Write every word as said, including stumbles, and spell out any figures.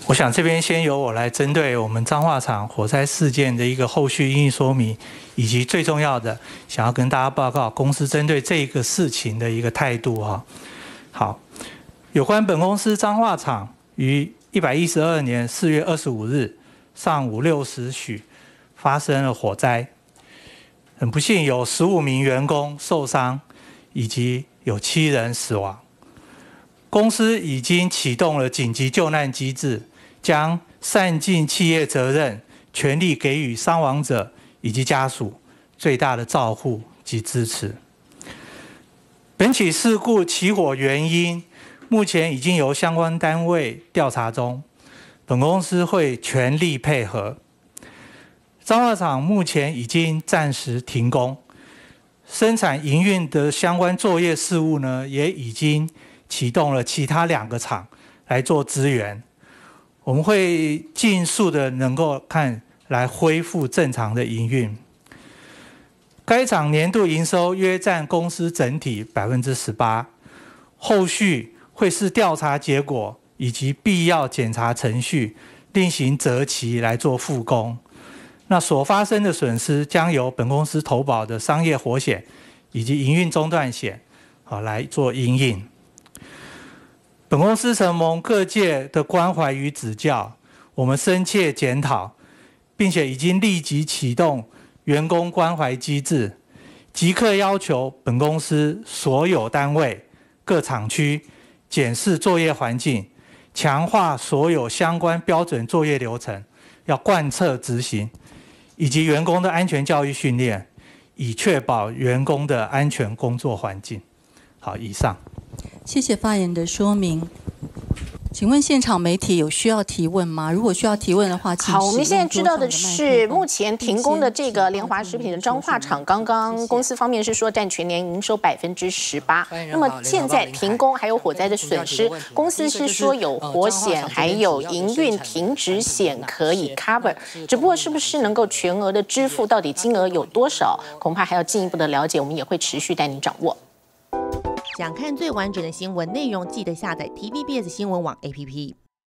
我想这边先由我来针对我们彰化厂火灾事件的一个后续因应说明，以及最重要的想要跟大家报告公司针对这个事情的一个态度哈。好，有关本公司彰化厂于一百一十二年四月二十五日上午六时许发生了火灾，很不幸有十五名员工受伤，以及有七人死亡。公司已经启动了紧急救难机制，将善尽企业责任，全力给予伤亡者以及家属最大的照护及支持。本起事故起火原因，目前已经由相关单位调查中，本公司会全力配合。彰化厂目前已经暂时停工，生产营运的相关作业事务呢，也已经启动了其他两个厂来做支援，我们会尽速的能够看来恢复正常的营运。该厂年度营收约占公司整体 百分之十八， 后续会视调查结果以及必要检查程序，另行择期来做复工。那所发生的损失将由本公司投保的商业火险以及营运中断险来做因应。本公司承蒙各界的关怀与指教，我们深切检讨，并且已经立即启动员工关怀机制，即刻要求本公司所有单位、各厂区检视作业环境，强化所有相关标准作业流程，要贯彻执行，以及员工的安全教育训练，以确保员工的安全工作环境。好，以上。 谢谢发言的说明。请问现场媒体有需要提问吗？如果需要提问的话，请好，我们现在知道的是，目前停工的这个联华食品的彰化厂，刚刚公司方面是说占全年营收百分之十八。那么现在停工还有火灾的损失，公司是说有火险还有营运停止险可以 cover， 只不过是不是能够全额的支付，到底金额有多少，恐怕还要进一步的了解，我们也会持续带您掌握。 想看最完整的新闻内容，记得下载 T V B S 新闻网 A P P。